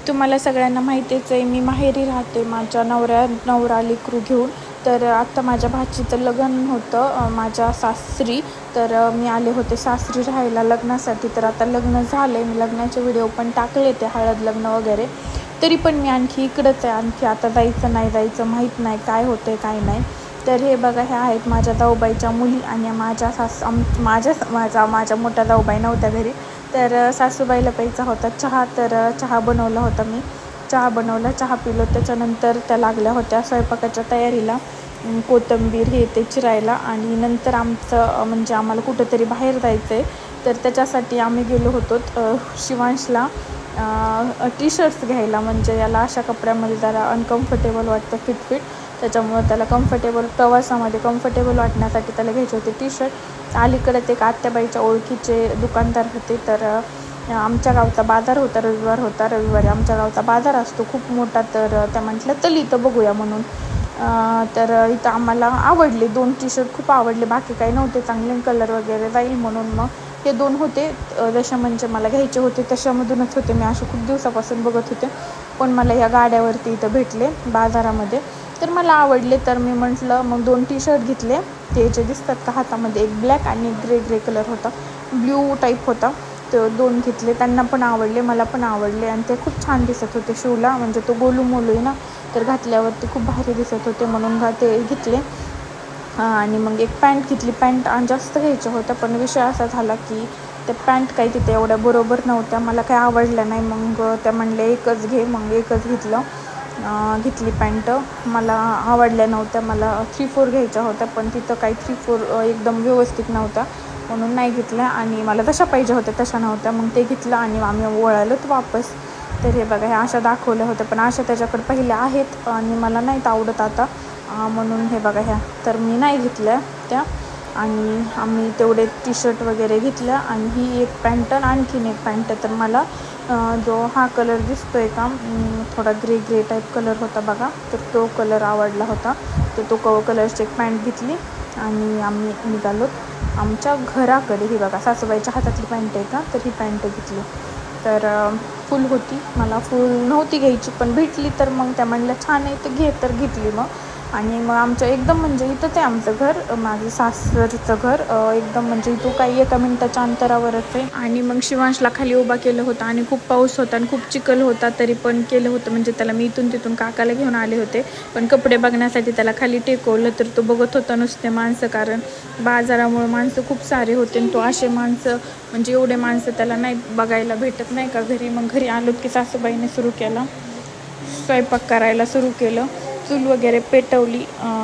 तुम्हाला सगळ्यांना माहितीच आहे मी माहेरी राहते माझ्या नवरा लेकरू घेऊन. तर आता माझ्या भाचीचं लग्न होतं माझ्या सासरी. तर मी आले होते सासरी राहायला लग्नासाठी. तर आता लग्न झालं आहे, मी लग्नाचे व्हिडिओ पण टाकले ते हळद लग्न वगैरे. तरी पण मी आणखी इकडंच आहे, आणखी आता जायचं नाही जायचं माहीत नाही काय होतं आहे काय नाही. तर हे बघा ह्या आहेत माझ्या जाऊबाईच्या मुली आणि माझ्या मोठ्या जाऊबाई नव्हत्या घरी. तर सासूबाईला प्यायचा होता चहा. तर चहा बनवला होता मी, चहा बनवला, चहा पिलो. त्याच्यानंतर त्या लागल्या होत्या स्वयंपाकाच्या तयारीला, कोथिंबीर हे ते चिरायला. आणि नंतर म्हणजे आम्हाला कुठंतरी बाहेर जायचं आहे. तर त्याच्यासाठी आम्ही गेलो होतो शिवांशला टी शर्ट्स घ्यायला. म्हणजे याला अशा कपड्यामध्ये जरा अनकम्फर्टेबल वाटतं फिट. त्याच्यामुळं त्याला प्रवासामध्ये कम्फर्टेबल वाटण्यासाठी त्याला घ्यायचे होते टी शर्ट. अलीकडेच एक आत्याबाईच्या ओळखीचे दुकानदार होते. तर आमच्या गावचा बाजार होता, रविवारी आमच्या गावचा बाजार असतो खूप मोठा. तर त्या म्हटलं चल इथं बघूया म्हणून. तर इथं आम्हाला आवडले 2 टी शर्ट खूप आवडले, बाकी काही नव्हते चांगले, कलर वगैरे जाईल म्हणून मग हे 2 होते. जशा म्हणजे मला घ्यायचे होते तशामधूनच होते, मी असे खूप दिवसापासून बघत होते पण मला या गाड्यावरती इथं भेटले बाजारामध्ये. तर मला आवडले. तर मी म्हटलं मग 2 टी शर्ट घेतले. ते जे दिसतात का हातामध्ये, एक ब्लॅक आणि एक ग्रे कलर होता, ब्ल्यू टाईप होता. तर 2 घेतले, त्यांना पण आवडले मला पण आवडले आणि ते खूप छान दिसत होते शिवला. म्हणजे तो गोलू मोलू आहे ना, तर घातल्यावरती खूप भारी दिसत होते म्हणून ते घेतले. आणि मग एक पॅन्ट घेतली. पॅन्ट जास्त घ्यायच्या होत्या पण विषय असा झाला की त्या पॅन्ट काही तिथे एवढ्या बरोबर नव्हत्या, मला काही आवडल्या नाही. मग त्या म्हणले एकच घे, मग एकच घेतली पॅन्ट. मला आवडल्या नव्हत्या, मला 3-4 घ्यायच्या होत्या पण तिथं काही 3-4 एकदम व्यवस्थित नव्हत्या म्हणून नाही घेतल्या. आणि मला तशा पाहिजे होत्या तशा नव्हत्या, मग ते घेतलं आणि आम्ही वळालोत वापस. तर हे बघा ह्या अशा दाखवल्या होत्या पण अशा त्याच्याकडे पहिल्या आहेत आणि मला नाहीत आवडत आता म्हणून हे बघा ह्या तर मी नाही घेतल्या त्या. आणि आम्ही तेवढे टी शर्ट वगैरे घेतल्या आणि ही एक पॅन्ट आणखीन एक पॅन्ट. तर मला जो हा कलर दिसतो आहे का, थोडा ग्रे टाईप कलर होता बघा, तर तो कलर आवडला होता. तर तो कलरची एक पॅन्ट घेतली आणि आम्ही निघालोत आमच्या घराकडे. ही बघा सासूबाईच्या हातातली पॅन्ट आहे का, तर ही पॅन्ट घेतली. तर फुल होती, मला फुल नव्हती घ्यायची पण भेटली. तर मग त्या म्हणल्या छान आहे तर घे, तर घेतली मग. आणि मग आमचं एकदम म्हणजे इथं ते आमचं घर, माझं सासरचं घर एकदम म्हणजे इथं काही 1 मिनिटाच्या अंतरावरच आहे. आणि मग शिवांशला खाली उभा केलं होतं आणि खूप पाऊस होता आणि खूप चिखल होता, तरी पण केलं होतं. म्हणजे त्याला मी इथून तिथून काकाला घेऊन आले होते पण कपडे बघण्यासाठी त्याला खाली टेकवलं. तर तो बघत होता नुसते माणसं, कारण बाजारामुळे माणसं खूप सारे होते आणि तो असे माणसं म्हणजे एवढे माणसं त्याला नाही बघायला भेटत नाही का घरी. मग घरी आलो की सासूबाईने सुरू केला स्वयंपाक करायला सुरू केलं. चूल वगैरे पेटवली,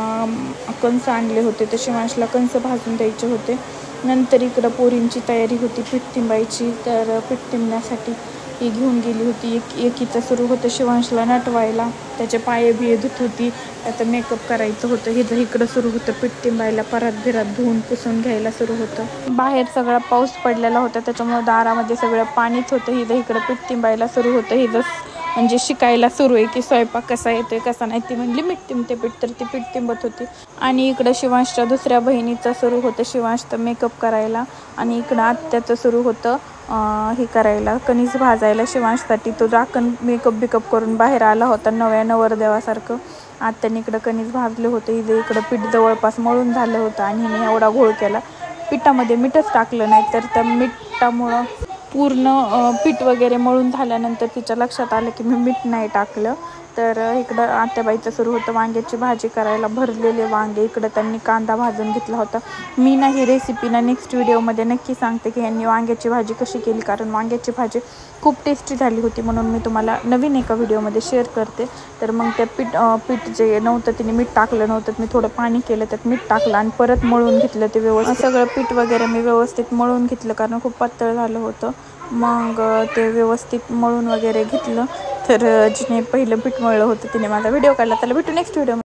कणसं आणले होते तर शिवांशला कणसं भाजून द्यायचे होते. नंतर इकडं पोरींची तयारी होती पीठ तिंबायची. तर पीठ तिंबण्यासाठी ही घेऊन गेली होती. एकीचं सुरू होतं शिवांशला नटवायला, त्याचे पाय बिये धुत होती, त्याचं मेकअप करायचं होतं. हे इकडं सुरू होतं पीठ तिंबायला, परत धुवून पुसून घ्यायला सुरू होतं. बाहेर सगळा पाऊस पडलेला होता त्याच्यामुळे दारामध्ये सगळं पाणीच होतं. इकडं पीठ तिंबायला सुरू होतं. म्हणजे शिकायला सुरू आहे की स्वयंपाक कसा येतोय कसा नाही. ती म्हणली मीठ तिंबते पीठ, तर ती पीठ तिंबत होती. आणि इकडं शिवांशच्या दुसऱ्या बहिणीचं सुरू होतं शिवांशचं मेकअप करायला. आणि इकडं आत्याचं सुरू होतं हे करायला, कणीस भाजायला शिवांशसाठी. तो राखण मेकअप करून बाहेर आला होता नव्या नवरदेवासारखं. आत्याने इकडं कणीस भाजले होते. इकडं पीठ जवळपास मळून झालं होतं आणि हिने एवढा घोळ केला. पिठामध्ये मीठच टाकलं नाही, तर त्या मिठामुळं पूर्ण पीठ वगैरे मळून झाल्यानंतर तिच्या लक्षात आलं की मी मीठ नाही टाकलं. तर इकडं आत्याबाईचं सुरू होतं वांग्याची भाजी करायला, भरलेले वांगे. इकडं त्यांनी कांदा भाजून घेतला होता. मी ना ही रेसिपी नेक्स्ट व्हिडिओमध्ये नक्की सांगते की यांनी वांग्याची भाजी कशी केली, कारण वांग्याची भाजी खूप टेस्टी झाली होती म्हणून मी तुम्हाला नवीन एका व्हिडिओमध्ये शेअर करते. तर मग त्या पीठ जे नव्हतं तिने मीठ टाकलं नव्हतं, मी थोडं पाणी केलं, त्यात मीठ टाकलं आणि परत मळून घेतलं ते व्यवस्थित. सगळं पीठ वगैरे मी व्यवस्थित मळून घेतलं कारण खूप पातळ झालं होतं. मग ते व्यवस्थित मळून वगैरे घेतलं. तर जिने पहिलं पीठ मळलं होतं तिने माझा व्हिडिओ काढला. त्याला भेटू नेक्स्ट व्हिडिओ.